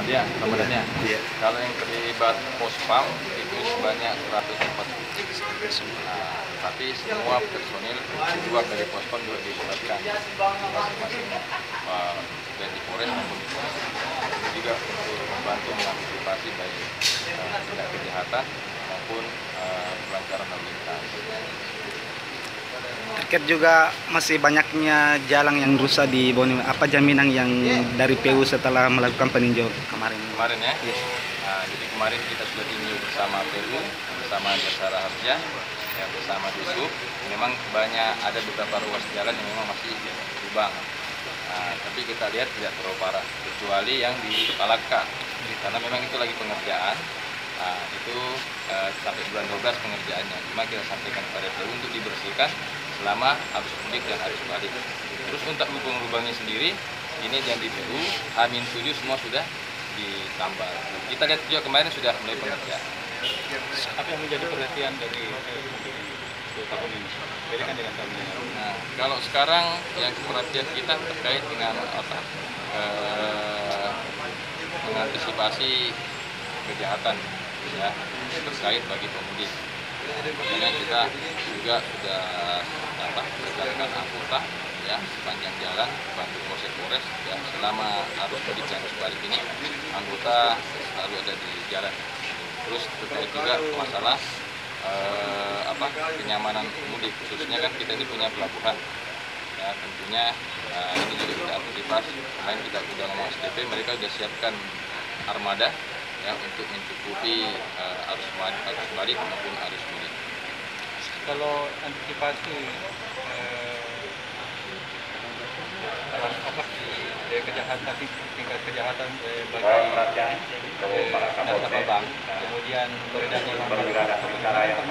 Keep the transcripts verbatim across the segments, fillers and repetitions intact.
Ya, Ramadannya. Iya. Kalau yang terlibat pospam itu sebanyak seratus empat puluh. Nah, tapi semua personil juga dari pospam juga dilibatkan masing-masing uh, baik di Polres maupun di Polres. Ini juga untuk membantu mengantisipasi baik uh, tindak kejahatan maupun uh, pelancaran lalu lintas. Terkait juga masih banyaknya jalan yang rusak di Borneo. Apa jaminan yang dari P U setelah melakukan peninjau kemarin? Kemarin ya. Iya. Nah, jadi kemarin kita sudah tinjau bersama P U, bersama Jasa Harja, ya, bersama Disub. Memang banyak ada beberapa ruas jalan yang memang masih lubang. Nah, tapi kita lihat tidak terlalu parah, kecuali yang di Palaka, karena memang itu lagi pengerjaan. Nah, itu eh, sampai bulan dua belas pengerjaannya. Cuma kita sampaikan kepada P U untuk dibersihkan selama arus mudik dan arus balik. Terus untuk lubang-lubangnya sendiri, ini yang di P U, Amin tujuh semua sudah ditambal. Kita lihat juga kemarin sudah mulai pengerjaan. Apa yang menjadi perhatian dari eh, tahun ini? Beda kan dengan tahun ini. Nah, kalau sekarang yang perhatian kita terkait dengan apa? Eh, mengantisipasi kejahatan ya terkait bagi pemudik. Makanya kita juga sudah apa menjalankan anggota ya sepanjang jalan bantu Polsek Polres ya selama arus mudik dan arus balik ini anggota selalu ada di jalan. Terus terkait juga masalah eh, apa kenyamanan pemudik, khususnya kan kita ini punya pelabuhan ya tentunya eh, ini juga kita antisipasi. Kemarin kita sudah ngomong S D P, mereka sudah siapkan armada ya untuk mencukupi uh, arus balik, arus balik maupun arus mudik. Kalau antisipasi eh, apa eh, kejahatan tingkat kejahatan eh, bagi eh, nasabah bank, kemudian beredarnya uang pernah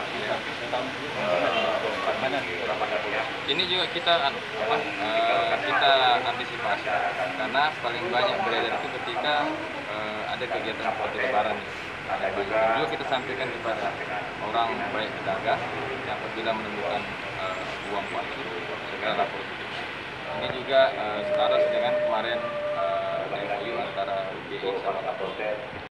Ini juga kita anu, apa, uh, kita antisipasi karena paling banyak beredar itu ketika uh, ada kegiatan seperti lebaran. Ada banyak. Dan juga kita sampaikan kepada orang baik pedagang yang apabila menemukan uh, uang palsu segera lapor. Ini juga uh, selaras dengan kemarin uh, M O U antara B I sama Kapolres.